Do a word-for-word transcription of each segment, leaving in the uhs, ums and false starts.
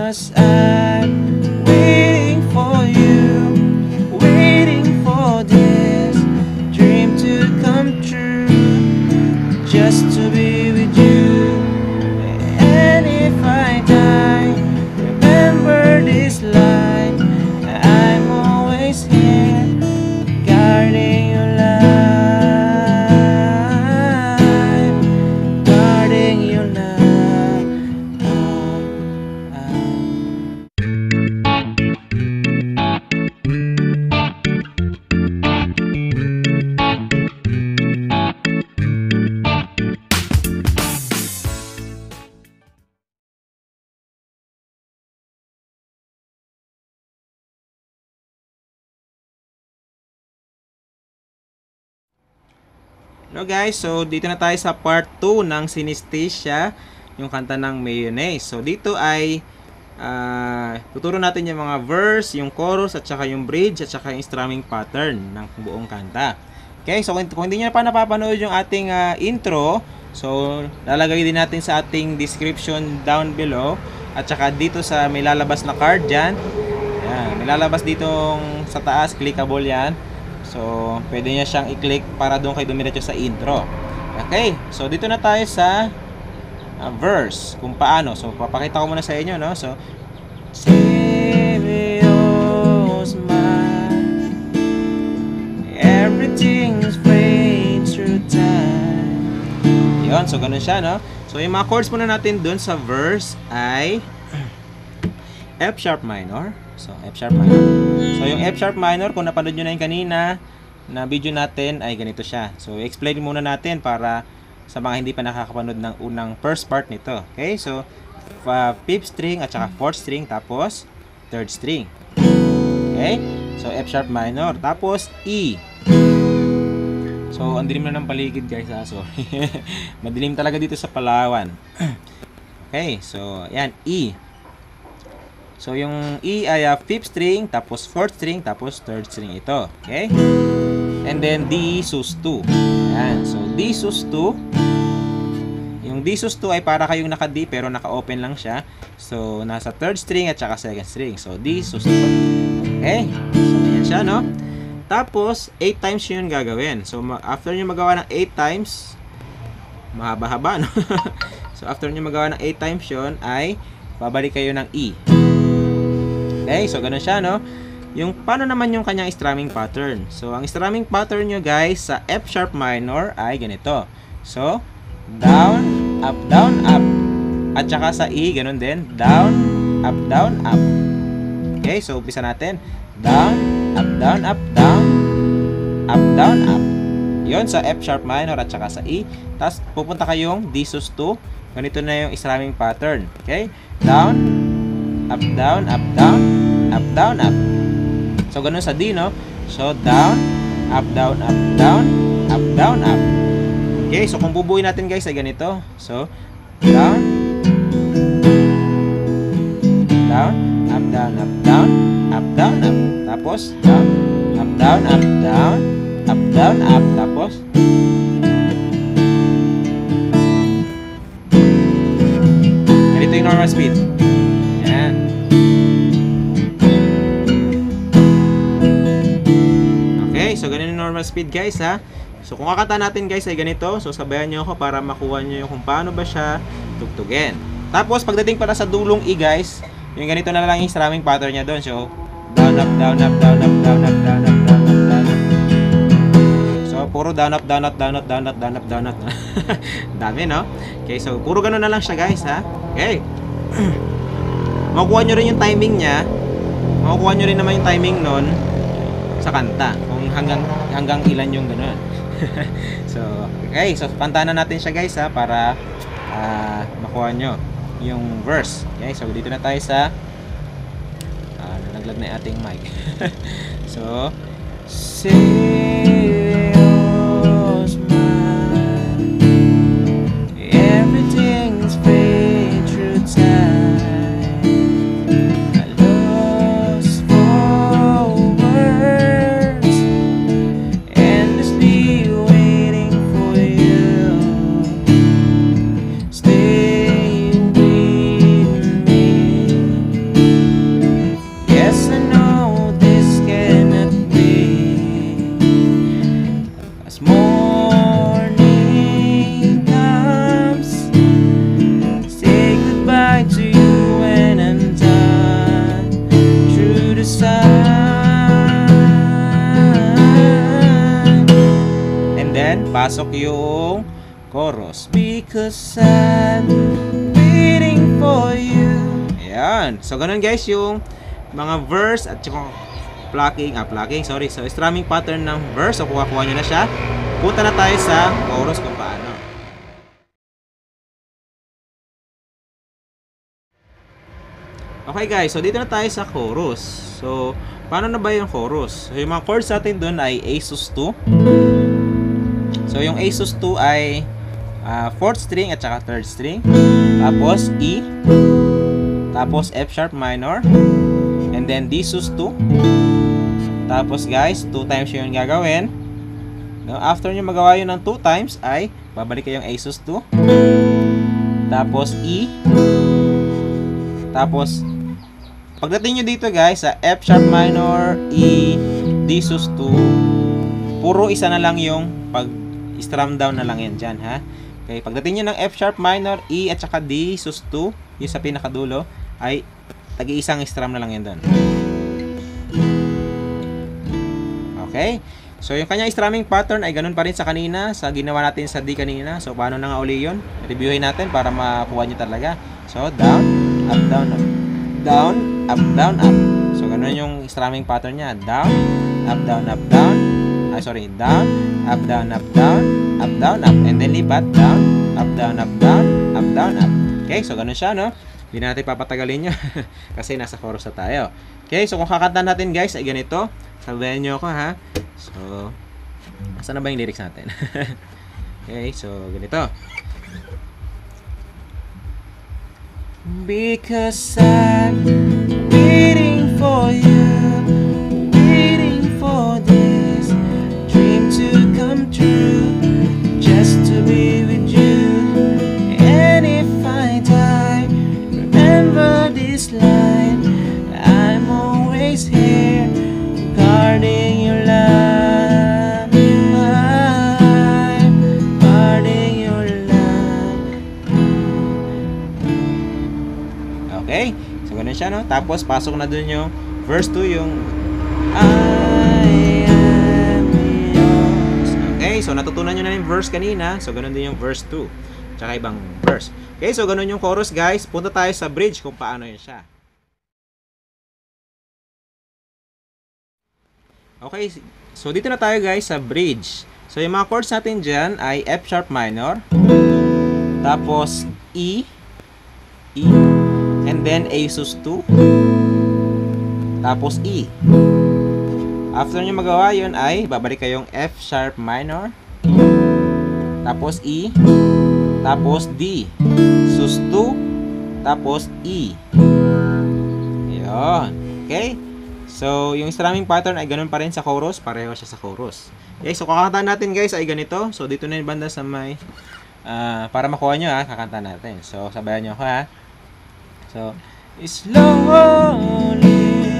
'cause I'm waiting for you, waiting for this dream to come true, just to be with you. And if I die, remember this line, I'm always here, guarding your life, guarding your love. Ah, ah. Hello guys, so dito na tayo sa part two ng Synesthesia, yung kanta ng Mayonnaise. So dito ay uh, tuturo natin yung mga verse, yung chorus, at saka yung bridge, at saka yung strumming pattern ng buong kanta. Okay, so kung, kung hindi nyo pa napapanood yung ating uh, intro, so lalagay din natin sa ating description down below, at saka dito sa may lalabas na card dyan. Yan, may lalabas ditong sa taas, clickable yan. So, pwede niya siyang i-click para doon kayo dumiretso sa intro. Okay, so dito na tayo sa uh, verse, kung paano. So, papakita ko muna sa inyo, no? So, Serious man, everything's fade through time. Yun, so ganun siya, no? So, yung mga chords muna natin doon sa verse ay F sharp minor. So, F sharp minor. So, yung F sharp minor, kung napanood nyo na yung kanina na video natin, ay ganito siya. So, explain muna natin para sa mga hindi pa nakakapanood ng unang first part nito. Okay? So, uh, fifth string at saka fourth string, tapos third string. Okay? So, F sharp minor. Tapos, E. So, ang dilim na ng paligid guys, ha? Sorry. Madilim talaga dito sa Palawan. Okay? So, yan. E. So, yung E ay uh, fifth string, tapos fourth string, tapos third string ito. Okay? And then D sus two. Ayan. So, D sus two. Yung D sus two ay para kayong naka-D pero naka-open lang siya. So, nasa third string at saka second string. So, D sus two. Okay? So, ayan siya, no? Tapos, eight times yun gagawin. So, after nyo magawa ng eight times, mahaba-haba, no? So, after nyo magawa ng eight times yun, ay babalik kayo ng E. Okay, so ganun siya, no? Yung paano naman yung kanyang strumming pattern. So, ang strumming pattern nyo guys sa F sharp minor ay ganito. So, down, up, down, up. At saka sa E, ganun din. Down, up, down, up. Okay, so umpisa natin. Down, up, down, up, down. Up, down, up. Yun sa F sharp minor at saka sa E. Tapos, pupunta kayong D sus two. Ganito na yung strumming pattern. Okay? Down, up, down, up, down, up, down, up. So, ganun sa D, no? So, down, up, down, up, down, up, down, up. Okay, so kung bubuuin natin guys ay ganito. So, down, down, up, down, up, down, up, down, up. Tapos, down, up, down, up, down, up, down, up. Tapos, ganito yung normal speed. So, ganun yung normal speed guys, ha. So, kung kakanta natin guys ay ganito. So, sabayan nyo ako para makuha nyo yung kung paano ba siya tugtugin. Tapos, pagdating pala sa dulong E guys, yung ganito na lang yung strumming pattern niya doon. So, down, up, down, up, down, up, down, up, down, up, down, up, down, up. So, puro down, up, down, up, down, up, down, up, down, up, down, up. Dami, no? Okay, so, puro ganun na lang siya guys, ha. Okay. Makukuha nyo rin yung timing niya. Makukuha nyo rin naman yung timing nun sa kanta. hanggang hanggang ilan yung gano'n. So, okay. So, pantanan natin siya guys ha, para uh, makuha nyo yung verse. Okay, so dito na tayo sa uh, nalaglag na ating mic. So, serious man, everything's fade through time. pasok yung chorus. Because I'm waiting for you. Ayan. So, ganun guys yung mga verse at yung plucking, ah, plucking, sorry. So, strumming pattern ng verse. So, kuha-kuha nyo na siya. Punta na tayo sa chorus kung paano. Okay guys, so dito na tayo sa chorus. So, paano na ba yung chorus? So, yung mga chords natin doon ay A sus two. So, yung A sus two ay uh, fourth string at saka third string. Tapos E. Tapos F sharp minor. And then D sus two. Tapos guys, two times yun gagawin. No, after nyo magawa yun ng two times ay babalik kayong A sus two. Tapos E. Tapos pagdating nyo dito guys sa F sharp minor, E, D sus two, puro isa na lang yung pag strum down na lang yan dyan, ha. Okay, pagdating nyo ng F sharp minor, E at saka D sus two, yung sa pinakadulo ay tagi-isang strum na lang yan doon. Okay, so yung kanyang strumming pattern ay ganun pa rin sa kanina, sa ginawa natin sa D kanina. So paano na nga uli yun? Reviewin natin para makuha nyo talaga. So down, up, down, up, down, up, down, up. So ganun yung strumming pattern niya. Down, up, down, up, down. Ay sorry, down, up, down, up, down, up, down, up. And then lipat, down, up, down, up, down, up, down, up. Okay, so ganun siya, no? Hindi na natin papatagalin nyo kasi nasa chorus na tayo. Okay, so kung kakanta natin guys ay ganito. Sabayan nyo ako, ha? So, saan na ba yung lyrics natin? Okay, so ganito. Because I'm waiting for you, waiting for this dream to come true, just to be with you. And if I die, remember this line, I'm always here, guarding your love, I'm guarding your love. Okay, so ganun siya, no? Tapos pasok na dun yung verse two, yung I am yours. Okay, so natutunan nyo na yung verse kanina. So ganun din yung verse two, tsaka ibang verse. Okay, so ganun yung chorus guys. Punta tayo sa bridge kung paano yun siya. Okay, so dito na tayo guys sa bridge. So yung mga chords natin dyan ay F sharp minor, tapos E, E, and then A sus two, tapos E. After nyo magawa yun ay babalik kayong F sharp minor, tapos E, tapos D sus two, tapos E. Yun. Okay, so yung strumming pattern ay ganun pa rin sa chorus, pareho siya sa chorus. Okay, so kakanta natin guys ay ganito. So dito na yung banda sa may uh, para makuha nyo, ha, kakanta natin. So sabayan nyo ako, ha. So slowly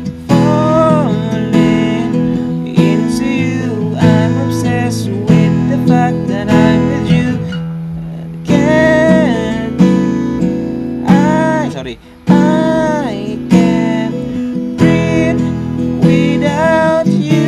falling into you, I'm obsessed with the fact that I'm with you. Can't I, sorry, I can't breathe without you.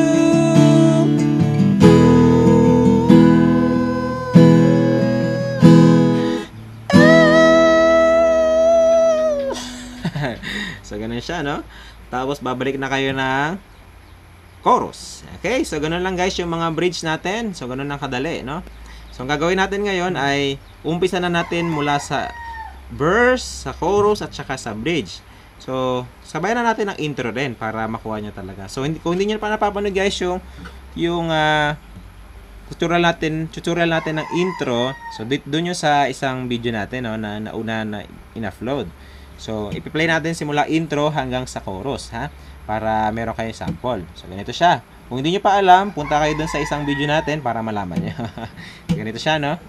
So ganun siya, no? Tapos babalik na kayo ng chorus. Okay, so ganun lang guys yung mga bridge natin. So ganun lang kadali, no? So ang gagawin natin ngayon ay umpisa na natin mula sa verse, sa chorus at saka sa bridge. So sabayan na natin ang intro din para makuha nyo talaga. So hindi, kung hindi nyo pa napapanood guys yung yung uh, tutorial natin, tutorial natin ng intro, so doon nyo sa isang video natin, no, na nauna na in-upload. So, ipi-play natin simula intro hanggang sa chorus, ha? Para meron kayo sample. So, ganito siya. Kung hindi nyo pa alam, punta kayo dun sa isang video natin para malaman nyo. Ganito siya, no?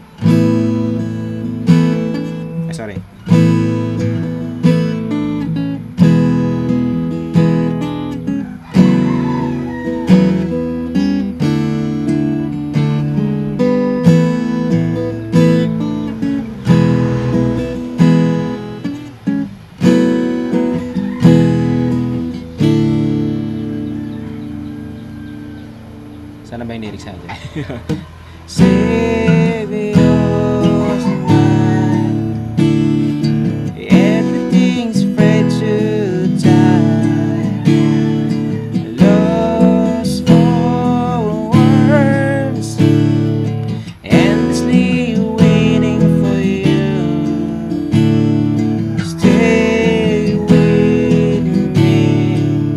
Ay, sorry. Sana ba yung lyrics natin? Savior's mine. Everything's afraid to die. Lost for words, endlessly waiting for you. Stay with me.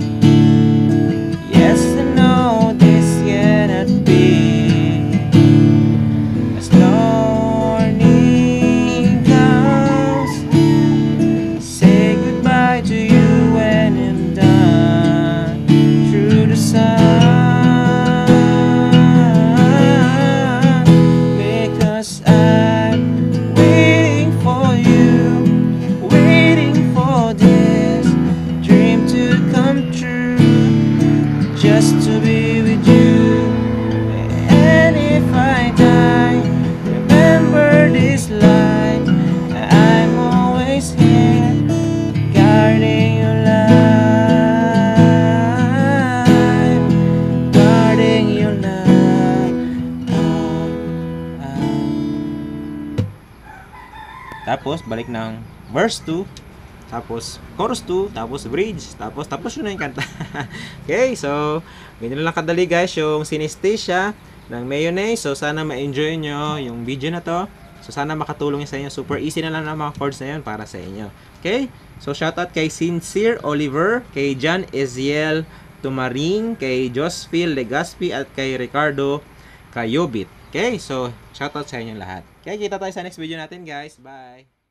Yes, I know this cannot be. As morning comes, say goodbye to you when I'm done. Through the sun, because I'm waiting for you, waiting for this dream to come true, just to be with you. And if I die, remember this line: I'm always here, guarding your life, guarding your love. Ah, ah. Tapos balik ng verse two, tapos chorus two, tapos bridge, tapos tapos yun na yung kanta. Okay, so ganyan lang kadali guys yung synesthesia ng mayonnaise. So sana ma-enjoy nyo yung video na to. So sana makatulong yun sa inyo. Super easy na lang ng mga chords na yun para sa inyo. Okay, so shoutout kay Sincere Oliver, kay John Eziel Tumaring, kay Josphil Legaspi, at kay Ricardo Kayobit. Okay, so shoutout sa inyo lahat. Okay, kita tayo sa next video natin guys. Bye!